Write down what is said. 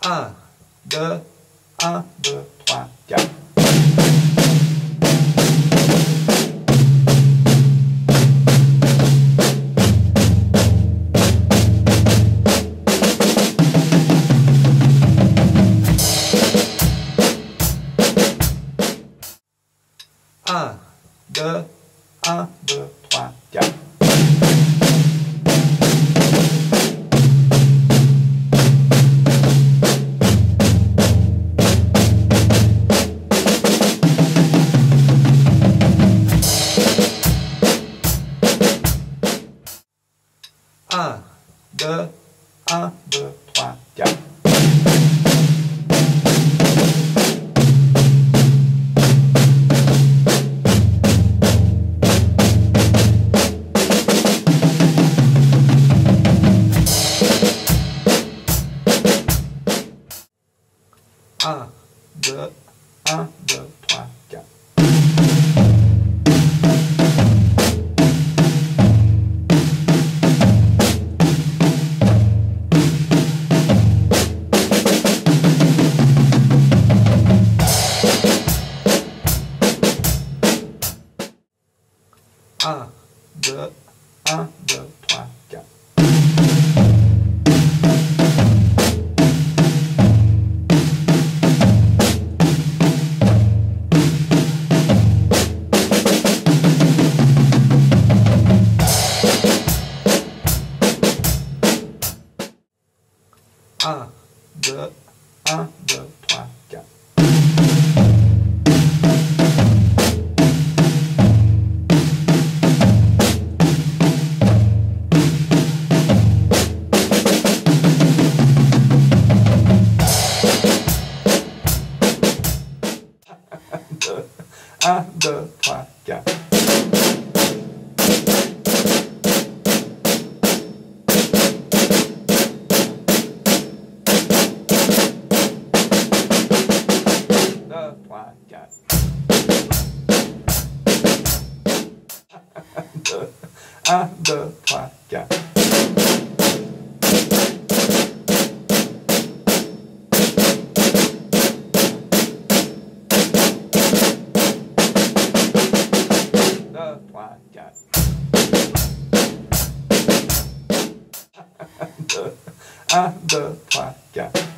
Un, 2, 1, 2, 3, 4. Un, 2, 1, 2, 3, 4. Un, 2, 1, 2, 3, 4. Un, 2, 1, 2, 3, 4. Un, 2, 1, 2, 3, 4. Un, 2, 1, 2, 3, 4. Un, 2, 3, 4. Un, deux, trois, quatre. Deux, trois, quatre. Un, deux, trois, quatre.